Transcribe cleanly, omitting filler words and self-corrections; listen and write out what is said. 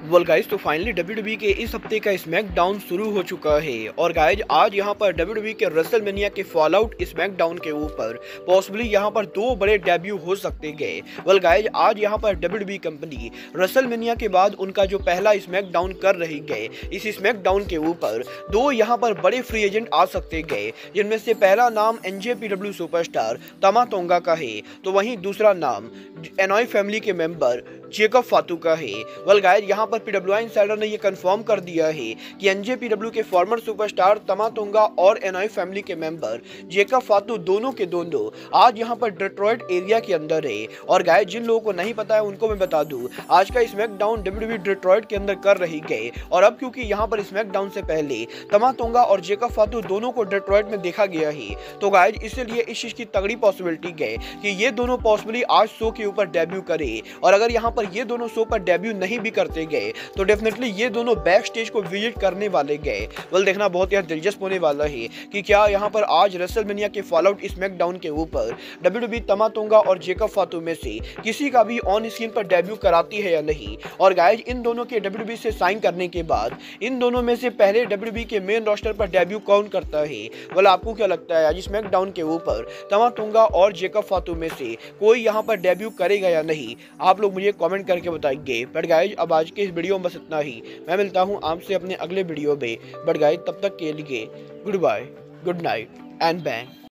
Well guys, तो finally WWE के इस हफ्ते का स्मैकडाउन शुरू हो चुका है और गाइज आज यहाँ पर WWE के रेसलमेनिया के फॉलआउट स्मैकडाउन के ऊपर पॉसिबली यहाँ पर दो बड़े डेब्यू हो सकते गए। वेल गाइज, आज यहाँ पर WWE कंपनी रेसलमेनिया के बाद उनका जो पहला स्मैकडाउन कर रही गए, इस स्मैकडाउन के ऊपर दो यहाँ पर बड़े फ्री एजेंट आ सकते गए, जिनमें से पहला नाम NJPW सुपरस्टार तमा तोंगा का है, तो वहीं दूसरा नाम एनॉय फैमिली के मेंबर जेकब फातू का है। वेल गाइज, यहाँ पर PWI इंसाइडर ने यह कंफर्म कर दिया है कि NJPW के फॉर्मर सुपरस्टार तमा तोंगा और एनॉय फैमिली के मेंबर जेकब फातू दोनों के दोनों आज यहाँ पर डेट्रॉयट एरिया के अंदर है। और गाइज, जिन लोगों को नहीं पता है उनको मैं बता दूं, आज का स्मैकडाउन WWE डेट्रॉयट के अंदर कर रही गए और अब क्योंकि यहाँ पर स्मैकडाउन से पहले तमा तोंगा और जेकब फातू दोनों को डेट्रॉयट में देखा गया है, तो गाइज इसलिए इस चीज की तगड़ी पॉसिबिलिटी है कि ये दोनों पॉसिबली आज शो के ऊपर डेब्यू करे। और अगर यहाँ पर ये दोनों शो पर डेब्यू नहीं भी करते गए तो डेफिनेटली ये दोनों बैक स्टेज को विजिट करने वाले गए। वेल, देखना बहुत यार दिलचस्प होने वाला है कि क्या यहाँ पर आज रेसलमेनिया के फॉलआउट स्मैकडाउन के ऊपर WWE तमा तोंगा और जेकब फातू में से किसी का भी ऑन स्क्रीन पर डेब्यू कराती है या नहीं। और गाइज, इन दोनों के WWE से साइन करने के बाद इन दोनों में से पहले WWE के मेन रोस्टर पर डेब्यू कौन करता है। वेल, आपको क्या लगता है आज स्मैकडाउन के ऊपर तमा तोंगा और जेकब फातू में से कोई यहाँ पर डेब्यू करेगा या नहीं? आप लोग मुझे कमेंट करके बताएंगे। बट गाइज, अब आज के इस वीडियो में बस इतना ही। मैं मिलता हूँ आपसे अपने अगले वीडियो में। बट गाइज, तब तक के लिए goodbye, good night and bang.